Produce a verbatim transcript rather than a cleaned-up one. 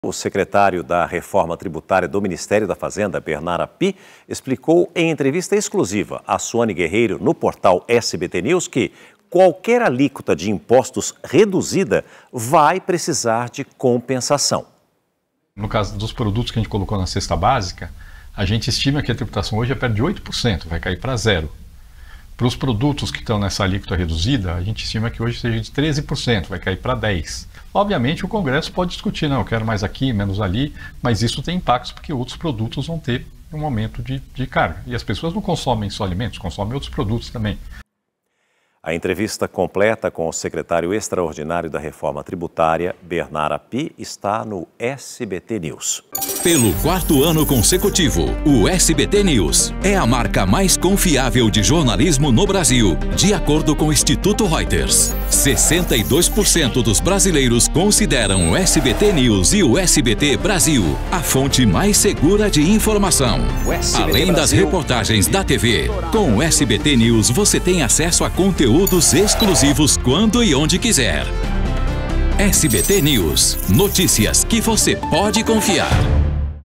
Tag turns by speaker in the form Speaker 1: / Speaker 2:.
Speaker 1: O secretário da Reforma Tributária do Ministério da Fazenda, Bernard Api, explicou em entrevista exclusiva a Suane Guerreiro no portal S B T News que qualquer alíquota de impostos reduzida vai precisar de compensação.
Speaker 2: No caso dos produtos que a gente colocou na cesta básica, a gente estima que a tributação hoje é perto de oito por cento, vai cair para zero. Para os produtos que estão nessa alíquota reduzida, a gente estima que hoje seja de treze por cento, vai cair para dez por cento. Obviamente o Congresso pode discutir, não, eu quero mais aqui, menos ali, mas isso tem impactos porque outros produtos vão ter um aumento de, de carga. E as pessoas não consomem só alimentos, consomem outros produtos também.
Speaker 1: A entrevista completa com o secretário extraordinário da Reforma Tributária, Bernard Api, está no S B T News.
Speaker 3: Pelo quarto ano consecutivo, o S B T News é a marca mais confiável de jornalismo no Brasil, de acordo com o Instituto Reuters. sessenta e dois por cento dos brasileiros consideram o S B T News e o S B T Brasil a fonte mais segura de informação. Além das reportagens da T V, com o S B T News você tem acesso a conteúdo Conteúdos exclusivos quando e onde quiser. S B T News. Notícias que você pode confiar.